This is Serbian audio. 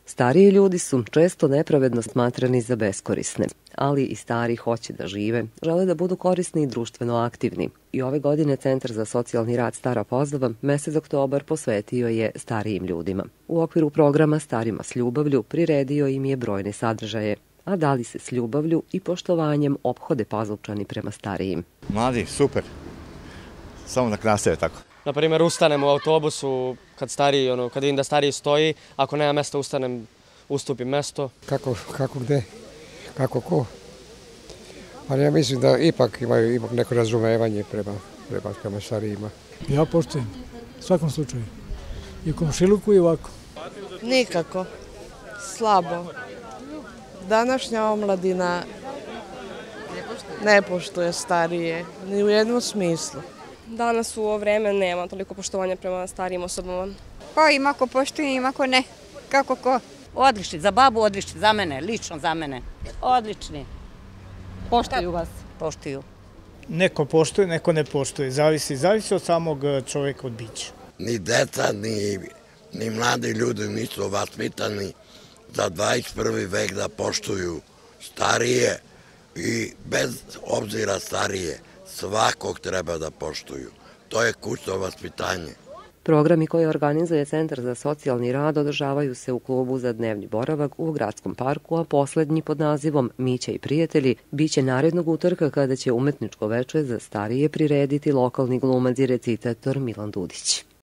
Stariji ljudi su često nepravedno smatrani za beskorisne, ali i stari hoće da žive, žele da budu korisni i društveno aktivni. I ove godine Centar za socijalni rad Stara Pozova mesec oktobar posvetio je starijim ljudima. U okviru programa Starima s ljubavlju priredio im je brojne sadržaje, a da li se s ljubavlju i poštovanjem ophode Pazovčani prema starijim. Mladi, super. Samo da krasave tako. Naprimjer, ustanem u autobusu kad vidim da stariji stoji, ako nema mesta ustanem, ustupim mesto. Kako gde, kako ko. Ali ja mislim da ipak imaju neko razumevanje prema starijima. Ja poštujem, u svakom slučaju. I u komšiluku i ovako. Nikako, slabo. Današnja omladina ne poštuje starije, ni u jednom smislu. Danas u ovo vreme nema toliko poštovanja prema starijim osobama. Pa ima ko poštuje, ima ko ne. Kako ko? Odlični, za babu odlični, za mene, lično za mene. Odlični. Poštuju vas? Poštuju. Neko poštuje, neko ne poštuje. Zavisi od samog čovjeka, od bića. Ni deca, ni mladi ljudi nisu vaspitani za 21. vek da poštuju starije i bez obzira starije. Svakog treba da poštuju. To je kućno vaspitanje. Programi koje organizuje Centar za socijalni rad održavaju se u klubu za dnevni boravak u Gradskom parku, a poslednji pod nazivom Mića i prijatelji biće narednog utorka kada će umetničko veče za starije prirediti lokalni glumac i recitator Milan Dudić.